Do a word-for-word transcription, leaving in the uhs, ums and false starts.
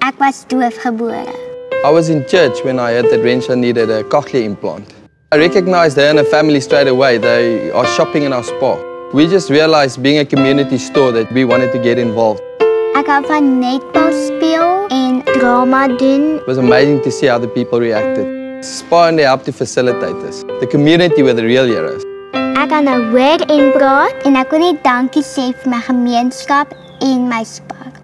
Ek was doofgebore. I was in church when I heard that Rensha needed a cochlear implant. I recognized her and her family straight away. They are shopping in our Spar. We just realized, being a community store, that we wanted to get involved. Ek hou van netbal speel en drama doen. It was amazing to see how the people reacted. Spar and they helped to facilitate this. The community were the real heroes. Ek kan nou hoor en praat en ek wil net dankie sê vir my gemeenskap en my Spar.